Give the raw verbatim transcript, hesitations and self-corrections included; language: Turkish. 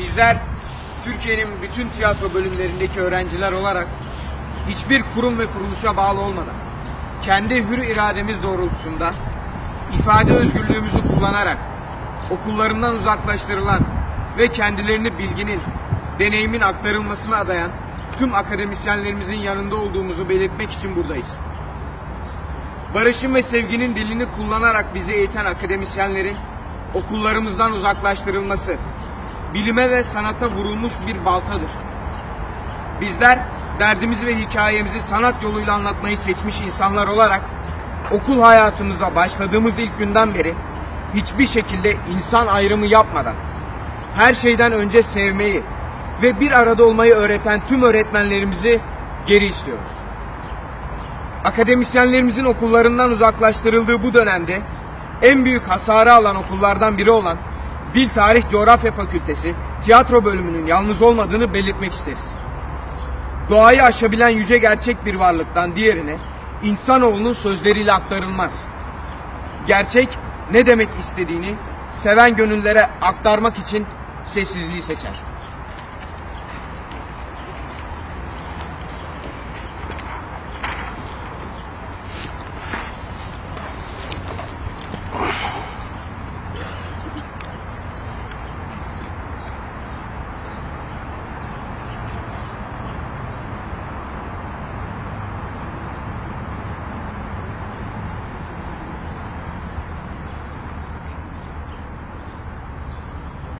Bizler Türkiye'nin bütün tiyatro bölümlerindeki öğrenciler olarak hiçbir kurum ve kuruluşa bağlı olmadan kendi hür irademiz doğrultusunda ifade özgürlüğümüzü kullanarak okullarından uzaklaştırılan ve kendilerini bilginin, deneyimin aktarılmasına adayan tüm akademisyenlerimizin yanında olduğumuzu belirtmek için buradayız. Barışın ve sevginin dilini kullanarak bizi eğiten akademisyenlerin okullarımızdan uzaklaştırılması, bilime ve sanata vurulmuş bir baltadır. Bizler derdimizi ve hikayemizi sanat yoluyla anlatmayı seçmiş insanlar olarak okul hayatımıza başladığımız ilk günden beri hiçbir şekilde insan ayrımı yapmadan her şeyden önce sevmeyi ve bir arada olmayı öğreten tüm öğretmenlerimizi geri istiyoruz. Akademisyenlerimizin okullarından uzaklaştırıldığı bu dönemde en büyük hasarı alan okullardan biri olan Dil, Tarih, Coğrafya Fakültesi tiyatro bölümünün yalnız olmadığını belirtmek isteriz. Doğayı aşabilen yüce gerçek bir varlıktan diğerine insanoğlunun sözleriyle aktarılmaz. Gerçek ne demek istediğini seven gönüllere aktarmak için sessizliği seçer.